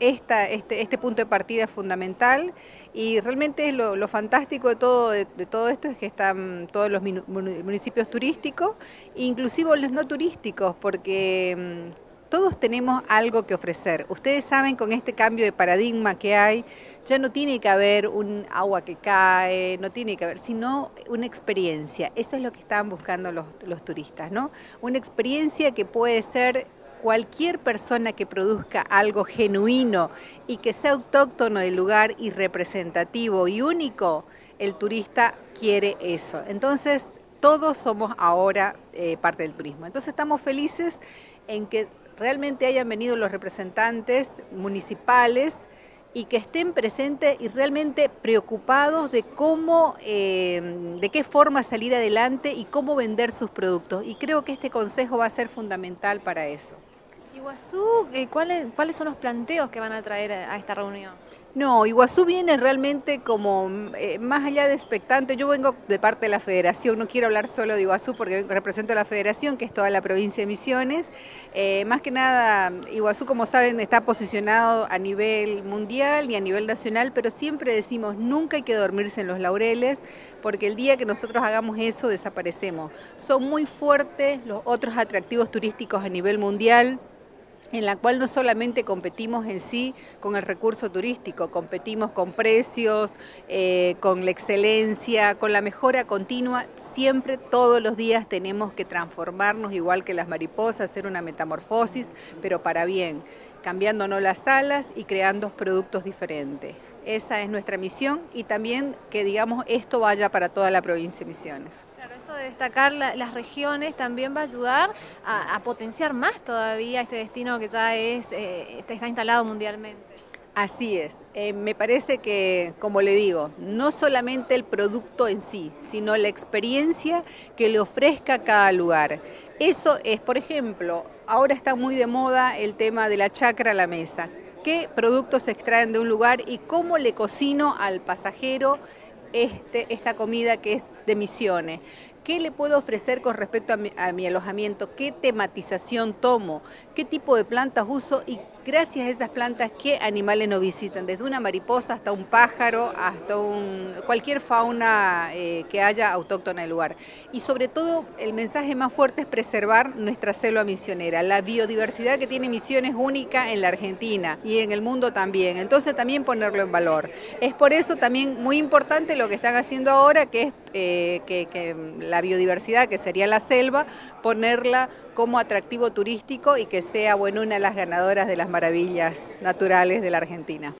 este punto de partida es fundamental y realmente lo fantástico de todo esto es que están todos los municipios turísticos, inclusive los no turísticos, porque todos tenemos algo que ofrecer. Ustedes saben, con este cambio de paradigma que hay, ya no tiene que haber un agua que cae, no tiene que haber, sino una experiencia. Eso es lo que están buscando los turistas, ¿no? Una experiencia que puede ser cualquier persona que produzca algo genuino y que sea autóctono del lugar y representativo y único, el turista quiere eso. Entonces, todos somos ahora parte del turismo. Entonces, estamos felices en que realmente hayan venido los representantes municipales y que estén presentes y realmente preocupados de cómo, de qué forma salir adelante y cómo vender sus productos. Y creo que este consejo va a ser fundamental para eso. Iguazú, ¿cuáles son los planteos que van a traer a esta reunión? No, Iguazú viene realmente como más allá de expectante. Yo vengo de parte de la Federación, no quiero hablar solo de Iguazú porque represento a la Federación, que es toda la provincia de Misiones. Más que nada, Iguazú, como saben, está posicionado a nivel mundial y a nivel nacional, pero siempre decimos, nunca hay que dormirse en los laureles, porque el día que nosotros hagamos eso, desaparecemos. Son muy fuertes los otros atractivos turísticos a nivel mundial, en la cual no solamente competimos en sí con el recurso turístico, competimos con precios, con la excelencia, con la mejora continua. Siempre, todos los días tenemos que transformarnos igual que las mariposas, hacer una metamorfosis, pero para bien, cambiándonos las alas y creando productos diferentes. Esa es nuestra misión y también que, digamos, esto vaya para toda la provincia de Misiones. Claro, esto de destacar las regiones también va a ayudar a potenciar más todavía este destino que ya está instalado mundialmente. Así es, me parece que, como le digo, no solamente el producto en sí, sino la experiencia que le ofrezca a cada lugar. Eso es, por ejemplo, ahora está muy de moda el tema de la chacra a la mesa. ¿Qué productos se extraen de un lugar y cómo le cocino al pasajero esta comida que es de Misiones? ¿Qué le puedo ofrecer con respecto a mi alojamiento? ¿Qué tematización tomo? ¿Qué tipo de plantas uso? Y gracias a esas plantas, ¿qué animales nos visitan? Desde una mariposa hasta un pájaro, hasta cualquier fauna que haya autóctona del lugar. Y sobre todo, el mensaje más fuerte es preservar nuestra selva misionera. La biodiversidad que tiene Misiones única en la Argentina y en el mundo también. Entonces, también ponerlo en valor. Es por eso también muy importante lo que están haciendo ahora, que es que la biodiversidad, que sería la selva, ponerla como atractivo turístico y que sea, bueno, una de las ganadoras de las maravillas naturales de la Argentina.